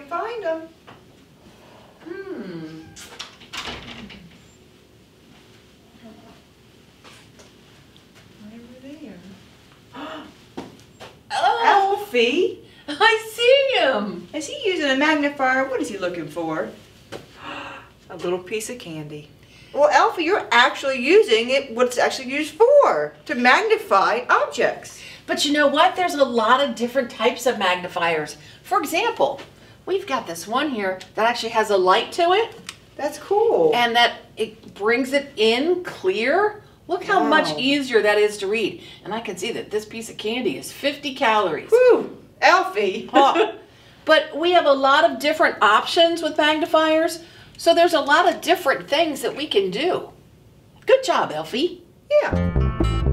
can find them. Over there. Oh, Elfie, I see him. is he using a magnifier? What is he looking for? A little piece of candy. Well, Elfie, you're actually using it, what it's actually used for, to magnify objects. But you know what? There's a lot of different types of magnifiers. For example, we've got this one here that actually has a light to it. That's cool. And that it brings it in clear. Look how much easier that is to read. And I can see that this piece of candy is 50 calories. Whew, Elfie. Huh. But we have a lot of different options with magnifiers. So there's a lot of different things that we can do. Good job, Elfie. Yeah.